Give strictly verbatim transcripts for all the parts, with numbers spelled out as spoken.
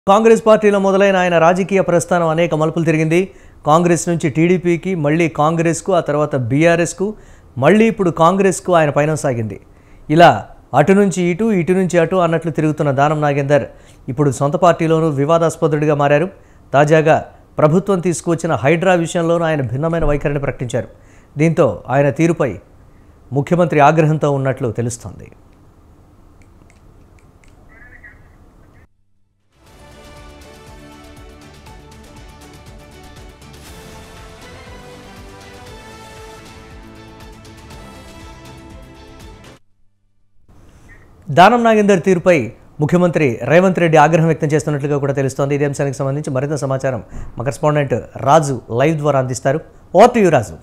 కాంగ్రెస్ పార్టీలో మొదలైన ఆయన రాజకీయ ప్రస్థానం అనేక మలుపులు తిరిగింది. కాంగ్రెస్ నుంచి టీడీపీకి, మళ్ళీ కాంగ్రెస్కు, ఆ తర్వాత బీఆర్ఎస్కు, మళ్ళీ ఇప్పుడు కాంగ్రెస్కు ఆయన పయనం సాగింది. ఇలా అటు నుంచి ఇటు, ఇటు నుంచి అటు అన్నట్లు తిరుగుతున్న దానం నాగేందర్ ఇప్పుడు సొంత పార్టీలోనూ వివాదాస్పదుడిగా మారారు. తాజాగా ప్రభుత్వం తీసుకువచ్చిన హైడ్రా విషయంలోనూ ఆయన భిన్నమైన వైఖరిని ప్రకటించారు. దీంతో ఆయన తీరుపై ముఖ్యమంత్రి ఆగ్రహంతో ఉన్నట్లు తెలుస్తోంది. దానం నాగేందర్ తీరుపై ముఖ్యమంత్రి రేవంత్ రెడ్డి ఆగ్రహం వ్యక్తం చేస్తున్నట్లుగా కూడా తెలుస్తోంది. ఇదే అంశానికి సంబంధించి మరింత సమాచారం మా కరెస్పాండెంట్ రాజు లైవ్ ద్వారా అందిస్తారు. Over to you Raju.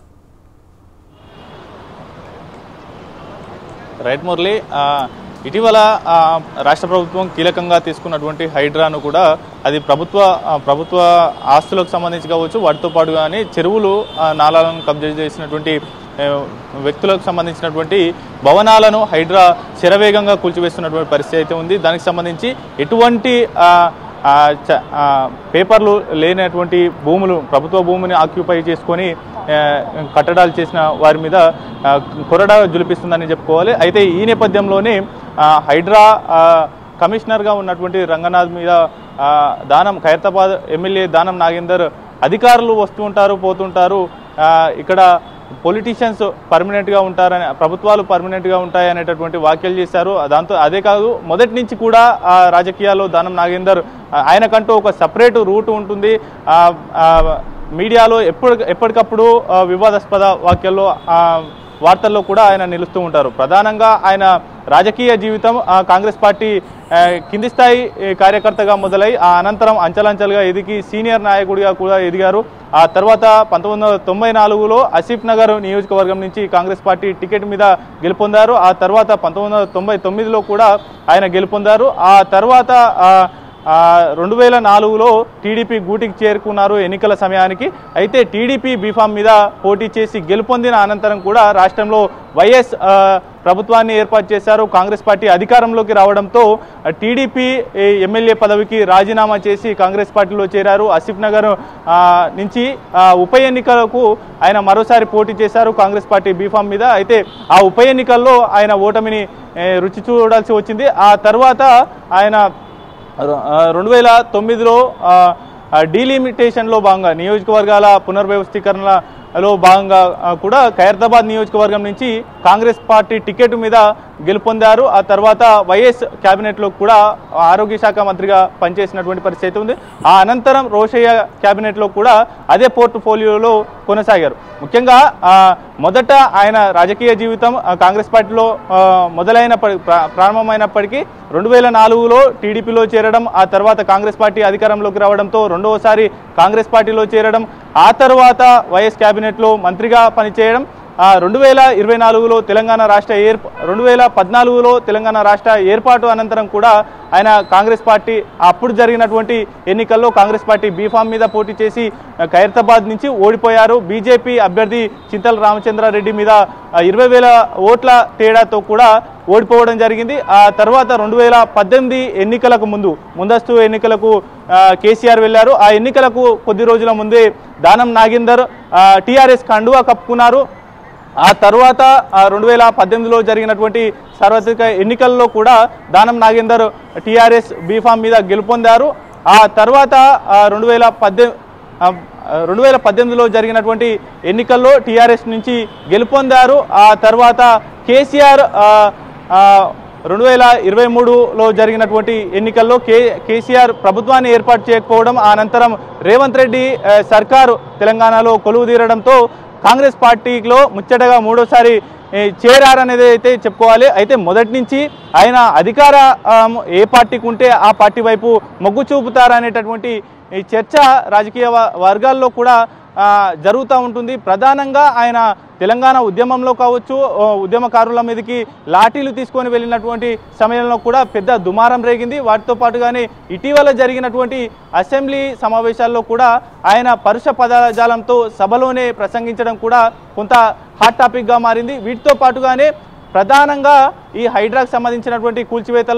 Right Murali, ఇటీవల రాష్ట్ర ప్రభుత్వం కీలకంగా తీసుకున్నటువంటి హైడ్రాను కూడా అది ప్రభుత్వ ప్రభుత్వ ఆస్తులకు సంబంధించి కావచ్చు, వాటితో పాటు కానీ చెరువులు నాలాలను కబ్జా చేసినటువంటి వ్యక్తులకు సంబంధించినటువంటి భవనాలను హైడ్రా శరవేగంగా కూల్చివేస్తున్నటువంటి పరిస్థితి అయితే ఉంది. దానికి సంబంధించి ఎటువంటి పేపర్లు లేనటువంటి భూములు, ప్రభుత్వ భూమిని ఆక్యుపై చేసుకొని కట్టడాలు చేసిన వారి మీద కొరడా జులిపిస్తుందని చెప్పుకోవాలి. అయితే ఈ నేపథ్యంలోనే హైడ్రా కమిషనర్గా ఉన్నటువంటి రంగనాథ్ మీద దానం ఖైరతాబాద్ ఎమ్మెల్యే దానం నాగేందర్ అధికారులు వస్తూ ఉంటారు, పోతుంటారు, ఇక్కడ పొలిటీషియన్స్ పర్మనెంట్గా ఉంటారని, ప్రభుత్వాలు పర్మనెంట్గా ఉంటాయి అనేటటువంటి వ్యాఖ్యలు చేశారు. దాంతో అదే కాదు, మొదటి నుంచి కూడా రాజకీయాల్లో దానం నాగేందర్ ఆయనకంటూ ఒక సపరేట్ రూట్ ఉంటుంది. మీడియాలో ఎప్పుడు ఎప్పటికప్పుడు వివాదాస్పద వ్యాఖ్యల్లో వార్తల్లో కూడా ఆయన నిలుస్తూ ఉంటారు. ప్రధానంగా ఆయన రాజకీయ జీవితం కాంగ్రెస్ పార్టీ కింది స్థాయి కార్యకర్తగా మొదలై ఆ అనంతరం అంచెలంచెలుగా ఎదిగి సీనియర్ నాయకుడిగా కూడా ఎదిగారు. ఆ తర్వాత పంతొమ్మిది వందల తొంభై నాలుగులో ఆసిఫ్ నగర్ నియోజకవర్గం నుంచి కాంగ్రెస్ పార్టీ టికెట్ మీద గెలుపొందారు. ఆ తర్వాత పంతొమ్మిది వందల తొంభై తొమ్మిదిలో కూడా ఆయన గెలుపొందారు. ఆ తర్వాత రెండు వేల నాలుగులో టీడీపీ గూటికి చేరుకున్నారు ఎన్నికల సమయానికి. అయితే టీడీపీ బీఫామ్ మీద పోటీ చేసి గెలుపొందిన అనంతరం కూడా రాష్ట్రంలో వైఎస్ ప్రభుత్వాన్ని ఏర్పాటు చేశారు. కాంగ్రెస్ పార్టీ అధికారంలోకి రావడంతో టీడీపీ ఎమ్మెల్యే పదవికి రాజీనామా చేసి కాంగ్రెస్ పార్టీలో చేరారు. ఆసిఫ్ నగర్ నుంచి ఉప ఎన్నికలకు ఆయన మరోసారి పోటీ చేశారు కాంగ్రెస్ పార్టీ బీఫామ్ మీద. అయితే ఆ ఉప ఎన్నికల్లో ఆయన ఓటమిని రుచి చూడాల్సి వచ్చింది. ఆ తర్వాత ఆయన రెండు వేల తొమ్మిదిలో డీలిమిటేషన్లో భాగంగా నియోజకవర్గాల పునర్వ్యవస్థీకరణలో భాగంగా కూడా ఖైరతాబాద్ నియోజకవర్గం నుంచి కాంగ్రెస్ పార్టీ టికెట్ మీద గెలుపొందారు. ఆ తర్వాత వైఎస్ క్యాబినెట్లో కూడా ఆరోగ్య శాఖ మంత్రిగా పనిచేసినటువంటి పరిస్థితి ఉంది. ఆ అనంతరం రోషయ్య క్యాబినెట్లో కూడా అదే పోర్ట్ఫోలియోలో కొనసాగారు. ముఖ్యంగా మొదట ఆయన రాజకీయ జీవితం కాంగ్రెస్ పార్టీలో మొదలైన ప్రారంభమైనప్పటికీ రెండు వేల నాలుగులో టీడీపీలో చేరడం, ఆ తర్వాత కాంగ్రెస్ పార్టీ అధికారంలోకి రావడంతో రెండవసారి కాంగ్రెస్ పార్టీలో చేరడం, ఆ తర్వాత వైఎస్ క్యాబినెట్లో మంత్రిగా పనిచేయడం, రెండు వేల ఇరవై నాలుగులో తెలంగాణ రాష్ట్ర ఏర్ప రెండు వేల పద్నాలుగులో తెలంగాణ రాష్ట్ర ఏర్పాటు అనంతరం కూడా ఆయన కాంగ్రెస్ పార్టీ అప్పుడు జరిగినటువంటి ఎన్నికల్లో కాంగ్రెస్ పార్టీ బీఫామ్ మీద పోటీ చేసి ఖైరతాబాద్ నుంచి ఓడిపోయారు. బీజేపీ అభ్యర్థి చింతల రామచంద్రారెడ్డి మీద ఇరవై వేల ఓట్ల తేడాతో కూడా ఓడిపోవడం జరిగింది. ఆ తర్వాత రెండు వేల పద్దెనిమిది ఎన్నికలకు ముందు ముందస్తు ఎన్నికలకు కేసీఆర్ వెళ్లారు. ఆ ఎన్నికలకు కొద్ది రోజుల ముందే దానం నాగేందర్ టీఆర్ఎస్ కండువా కప్పుకున్నారు. ఆ తర్వాత రెండు వేల పద్దెనిమిదిలో జరిగినటువంటి సార్వత్రిక ఎన్నికల్లో కూడా దానం నాగేందర్ టీఆర్ఎస్ బీఫామ్ మీద గెలుపొందారు. ఆ తర్వాత రెండు వేల పద్దెనిమిది రెండు వేల పద్దెనిమిదిలో జరిగినటువంటి ఎన్నికల్లో టీఆర్ఎస్ నుంచి గెలుపొందారు. ఆ తర్వాత కేసీఆర్ రెండు వేల ఇరవై మూడులో జరిగినటువంటి ఎన్నికల్లో కే కేసీఆర్ ప్రభుత్వాన్ని ఏర్పాటు చేయకపోవడం, అనంతరం రేవంత్ రెడ్డి సర్కారు తెలంగాణలో కొలువు తీరడంతో కాంగ్రెస్ పార్టీలో ముచ్చటగా మూడోసారి చేరారనేది అయితే చెప్పుకోవాలి. అయితే మొదటి నుంచి ఆయన అధికార ఏ పార్టీకి ఉంటే ఆ పార్టీ వైపు మొగ్గు చూపుతారనేటటువంటి చర్చ రాజకీయ వర్గాల్లో కూడా జరుగుతూ ఉంటుంది. ప్రధానంగా ఆయన తెలంగాణ ఉద్యమంలో కావచ్చు, ఉద్యమకారుల మీదకి లాఠీలు తీసుకొని వెళ్ళినటువంటి సమయంలో కూడా పెద్ద దుమారం రేగింది. వాటితో పాటుగానే ఇటీవల జరిగినటువంటి అసెంబ్లీ సమావేశాల్లో కూడా ఆయన పరుష పదజాలంతో సభలోనే ప్రసంగించడం కూడా కొంత హాట్ టాపిక్గా మారింది. వీటితో పాటుగానే ప్రధానంగా ఈ హైడ్రాకు సంబంధించినటువంటి కూల్చివేతల్లో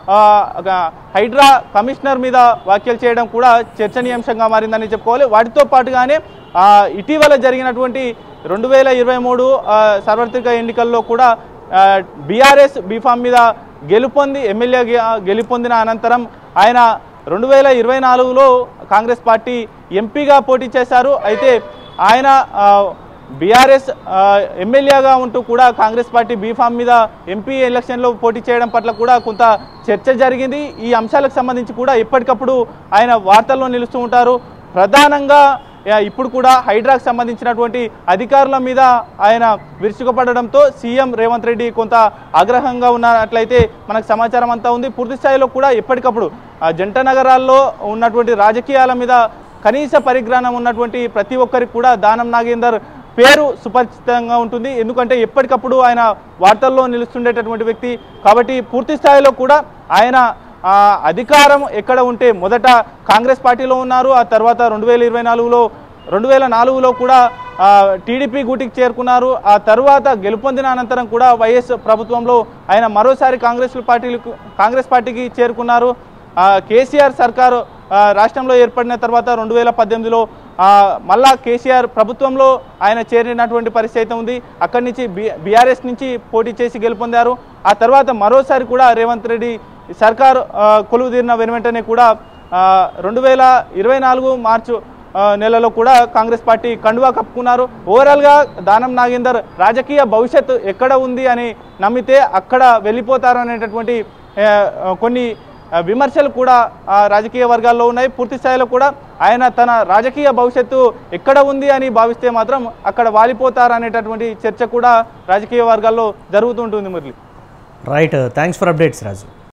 హైడ్రా కమిషనర్ మీద వ్యాఖ్యలు చేయడం కూడా చర్చనీయాంశంగా మారిందని చెప్పుకోవాలి. వాటితో పాటుగానే ఇటీవల జరిగినటువంటి రెండు వేల ఇరవై మూడు సార్వత్రిక ఎన్నికల్లో కూడా బీఆర్ఎస్ బీఫామ్ మీద గెలుపొంది ఎమ్మెల్యే గెలుపొందిన అనంతరం ఆయన రెండు వేల ఇరవై నాలుగులో కాంగ్రెస్ పార్టీ ఎంపీగా పోటీ చేశారు. అయితే ఆయన బీఆర్ఎస్ ఎమ్మెల్యేగా ఉంటూ కూడా కాంగ్రెస్ పార్టీ బీఫామ్ మీద ఎంపీ ఎలక్షన్లో పోటీ చేయడం పట్ల కూడా కొంత చర్చ జరిగింది. ఈ అంశాలకు సంబంధించి కూడా ఎప్పటికప్పుడు ఆయన వార్తల్లో నిలుస్తూ ఉంటారు. ప్రధానంగా ఇప్పుడు కూడా హైడ్రాకు సంబంధించినటువంటి అధికారుల మీద ఆయన విరుచుకుపడడంతో సీఎం రేవంత్ రెడ్డి కొంత ఆగ్రహంగా ఉన్నట్లయితే మనకు సమాచారం అంతా ఉంది. పూర్తి స్థాయిలో కూడా ఎప్పటికప్పుడు జంట నగరాల్లో ఉన్నటువంటి రాజకీయాల మీద కనీస పరిజ్ఞానం ఉన్నటువంటి ప్రతి ఒక్కరికి కూడా దానం నాగేందర్ పేరు సుపరిచితంగా ఉంటుంది. ఎందుకంటే ఎప్పటికప్పుడు ఆయన వార్తల్లో నిలుస్తుండేటటువంటి వ్యక్తి కాబట్టి పూర్తి స్థాయిలో కూడా ఆయన అధికారం ఎక్కడ ఉంటే మొదట కాంగ్రెస్ పార్టీలో ఉన్నారు. ఆ తర్వాత రెండు వేల ఇరవై నాలుగులో రెండు వేల నాలుగులో కూడా టీడీపీ గూటికి చేరుకున్నారు. ఆ తర్వాత గెలుపొందిన అనంతరం కూడా వైఎస్ ప్రభుత్వంలో ఆయన మరోసారి కాంగ్రెస్ పార్టీలకు కాంగ్రెస్ పార్టీకి చేరుకున్నారు. కేసీఆర్ సర్కారు రాష్ట్రంలో ఏర్పడిన తర్వాత రెండు వేల పద్దెనిమిదిలో మళ్ళా కేసీఆర్ ప్రభుత్వంలో ఆయన చేరినటువంటి పరిస్థితి ఉంది. అక్కడి నుంచి బి బీఆర్ఎస్ నుంచి పోటీ చేసి గెలుపొందారు. ఆ తర్వాత మరోసారి కూడా రేవంత్ రెడ్డి సర్కారు కొలువు తీరిన వెనువెంటనే కూడా రెండు వేల ఇరవై నాలుగు మార్చు నెలలో కూడా కాంగ్రెస్ పార్టీ కండువా కప్పుకున్నారు. ఓవరాల్గా దానం నాగేందర్ రాజకీయ భవిష్యత్తు ఎక్కడ ఉంది అని నమ్మితే అక్కడ వెళ్ళిపోతారు అనేటటువంటి కొన్ని విమర్శలు కూడా రాజకీయ వర్గాల్లో ఉన్నాయి. పూర్తి స్థాయిలో కూడా ఆయన తన రాజకీయ భవిష్యత్తు ఎక్కడ ఉంది అని భావిస్తే మాత్రం అక్కడ వాలిపోతారు అనేటటువంటి చర్చ కూడా రాజకీయ వర్గాల్లో జరుగుతుంటుంది. Murali right, thanks for updates Raju.